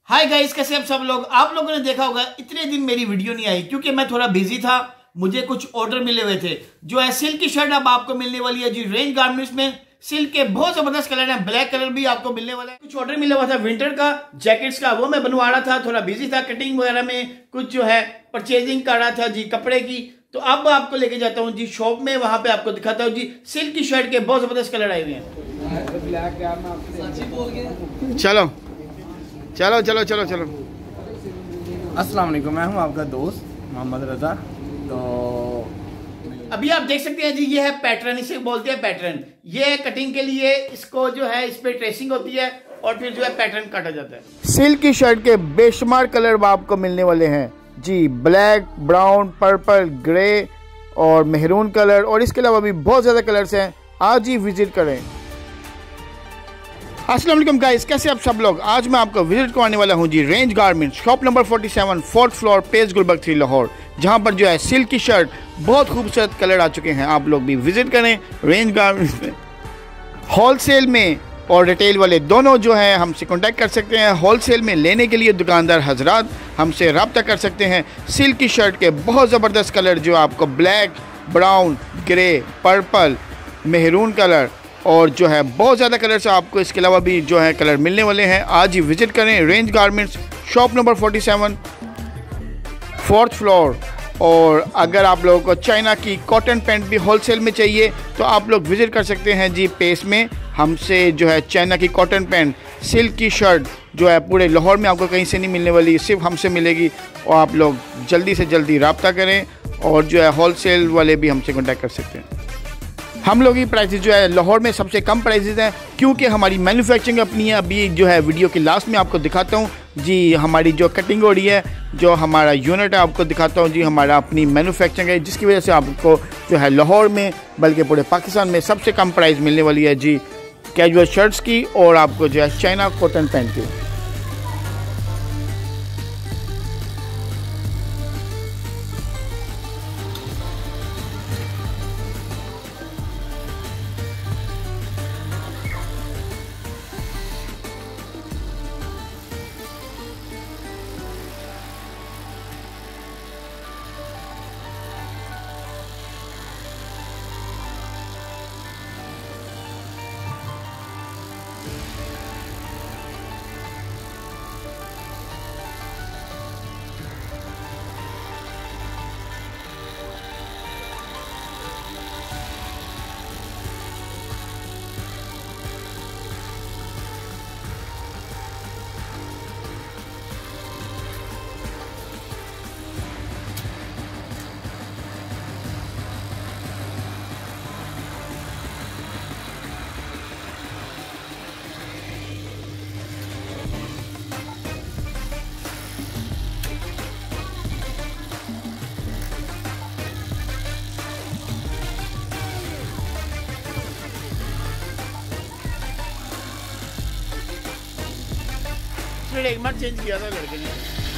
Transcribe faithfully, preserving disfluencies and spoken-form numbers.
Hi guys, कैसे आप सब लोग। आप लोगों ने देखा होगा इतने दिन मेरी वीडियो नहीं आई क्योंकि मैं थोड़ा बिजी था। मुझे कुछ ऑर्डर मिले हुए थे। जो है सिल्क की शर्ट अब आपको मिलने वाली है जी रेंज गारमेंट्स में। सिल्क के बहुत जबरदस्त कलर है, ब्लैक कलर भी आपको मिलने वाला है। कुछ ऑर्डर मिला हुआ था विंटर का, जैकेट्स का, वो मैं बनवा रहा था। थोड़ा बिजी था कटिंग वगैरह में, कुछ जो है परचेजिंग कर रहा था जी कपड़े की। तो अब आपको लेके जाता हूँ जी शॉप में, वहां पे आपको दिखाता हूँ जी सिल्क की शर्ट के बहुत जबरदस्त कलर आए हुए हैं। चलो चलो चलो चलो चलो। अस्सलाम वालेकुम, मैं हूं आपका दोस्त मोहम्मद रजा। तो अभी आप देख सकते हैं जी, ये है पैटर्न, इसे बोलते हैं पैटर्न। ये है कटिंग के लिए, इसको जो है इस पे ट्रेसिंग होती है और फिर जो है पैटर्न काटा जाता है। सिल्क की शर्ट के बेशुमार कलर आपको मिलने वाले हैं जी, ब्लैक, ब्राउन, पर्पल, ग्रे और मेहरून कलर, और इसके अलावा भी बहुत ज़्यादा कलर्स हैं। आज ही विजिट करें। अस्सलाम वालेकुम गाइस, कैसे आप सब लोग। आज मैं आपको विजिट करवाने वाला हूं जी रेंज गारमेंट्स, शॉप नंबर सैंतालीस, fourth floor, Pace Gulberg three, Lahore, जहां पर जो है सिल्क की शर्ट बहुत खूबसूरत कलर आ चुके हैं। आप लोग भी विजिट करें रेंज गारमेंट्स में। होलसेल में और रिटेल वाले दोनों जो है हमसे कॉन्टैक्ट कर सकते हैं। होलसेल में लेने के लिए दुकानदार हजरात हमसे रब्ता कर सकते हैं। सिल्क की शर्ट के बहुत ज़बरदस्त कलर जो आपको ब्लैक, ब्राउन, ग्रे, पर्पल, मेहरून कलर और जो है बहुत ज़्यादा कलर्स आपको इसके अलावा भी जो है कलर मिलने वाले हैं। आज ही विजिट करें रेंज गारमेंट्स, शॉप नंबर सैंतालीस, फोर्थ फ्लोर। और अगर आप लोगों को चाइना की कॉटन पैंट भी होलसेल में चाहिए तो आप लोग विज़िट कर सकते हैं जी पेस में। हमसे जो है चाइना की कॉटन पैंट, सिल्क की शर्ट जो है पूरे लाहौर में आपको कहीं से नहीं मिलने वाली, सिर्फ हमसे मिलेगी। और आप लोग जल्दी से जल्दी रब्ता करें और जो है होलसेल वाले भी हमसे कॉन्टैक्ट कर सकते हैं। हम लोग की प्राइसेस जो है लाहौर में सबसे कम प्राइसेस हैं क्योंकि हमारी मैन्युफैक्चरिंग अपनी है। अभी जो है वीडियो के लास्ट में आपको दिखाता हूँ जी हमारी जो कटिंग हो रही है, जो हमारा यूनिट है आपको दिखाता हूँ जी। हमारा अपनी मैन्युफैक्चरिंग है जिसकी वजह से आपको जो है लाहौर में बल्कि पूरे पाकिस्तान में सबसे कम प्राइस मिलने वाली है जी कैजुअल शर्ट्स की और आपको जो है चाइना कॉटन पैंट की। एक बार चेंज किया था लड़के ने।